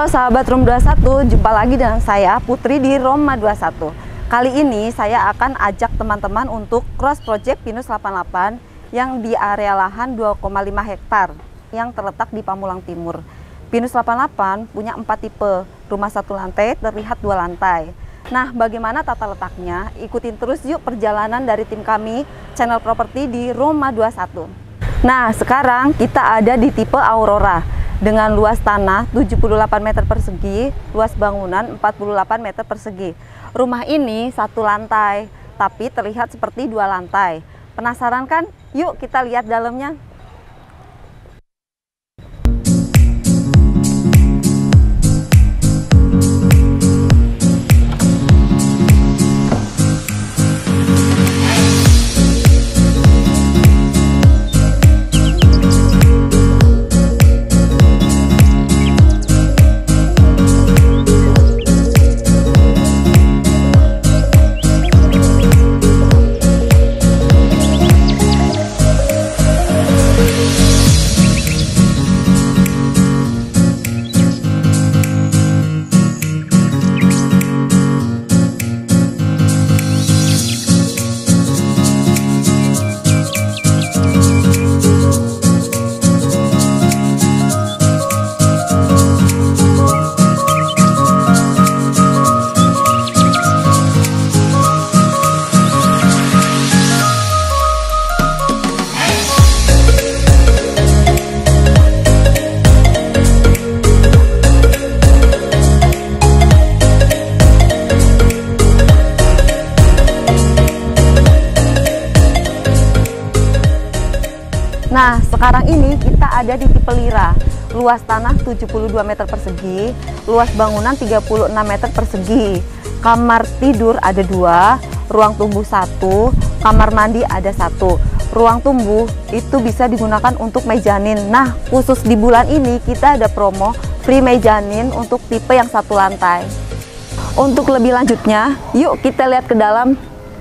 Halo sahabat Room 21, jumpa lagi dengan saya Putri di Roma 21. Kali ini saya akan ajak teman-teman untuk cross project Pinus 88 yang di area lahan 2,5 hektar yang terletak di Pamulang Timur. Pinus 88 punya 4 tipe, rumah 1 lantai terlihat 2 lantai. Nah, bagaimana tata letaknya? Ikutin terus yuk perjalanan dari tim kami, channel properti di Roma 21. Nah, sekarang kita ada di tipe Aurora dengan luas tanah 78 meter persegi, luas bangunan 48 meter persegi. Rumah ini 1 lantai, tapi terlihat seperti 2 lantai. Penasaran kan? Yuk kita lihat dalamnya. Nah, sekarang ini kita ada di tipe Lira. Luas tanah 72 meter persegi, luas bangunan 36 meter persegi. Kamar tidur ada 2, ruang tunggu 1, kamar mandi ada 1. Ruang tunggu itu bisa digunakan untuk mezanin. Nah, khusus di bulan ini kita ada promo free mezanin untuk tipe yang 1 lantai. Untuk lebih lanjutnya, yuk kita lihat ke dalam.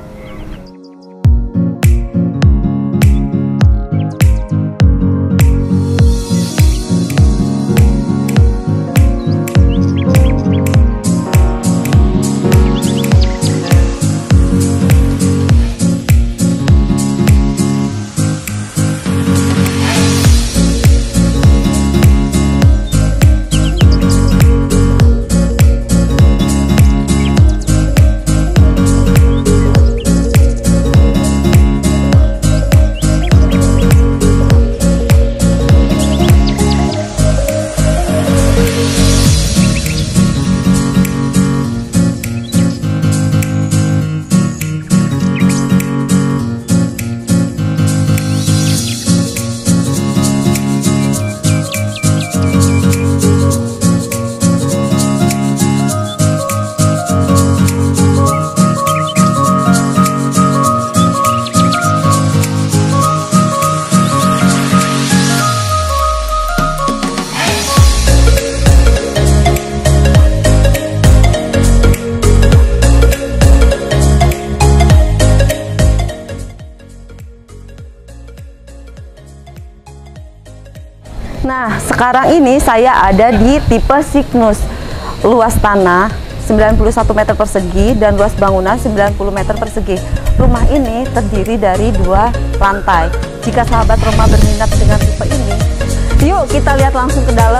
Nah, sekarang ini saya ada di tipe Cygnus. Luas tanah 91 meter persegi dan luas bangunan 90 meter persegi. Rumah ini terdiri dari 2 lantai. Jika sahabat Roma berminat dengan tipe ini, yuk kita lihat langsung ke dalam.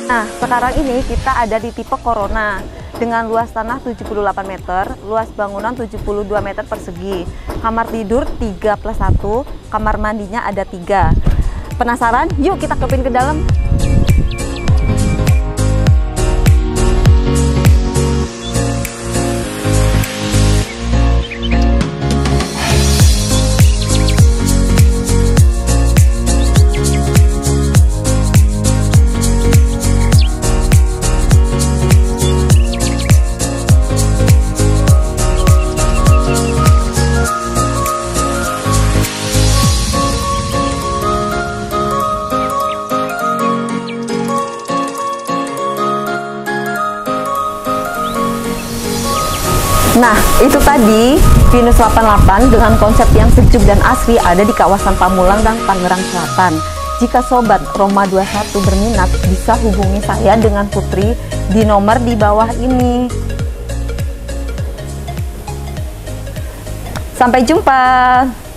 Nah, sekarang ini kita ada di tipe Corona dengan luas tanah 78 meter, luas bangunan 72 meter persegi, kamar tidur 3+1, kamar mandinya ada 3. Penasaran? Yuk kita kepin ke dalam. Nah, itu tadi Venus 88 dengan konsep yang sejuk dan asri ada di kawasan Pamulang dan Tangerang Selatan. Jika Sobat Roma 21 berminat, bisa hubungi saya dengan Putri di nomor di bawah ini. Sampai jumpa!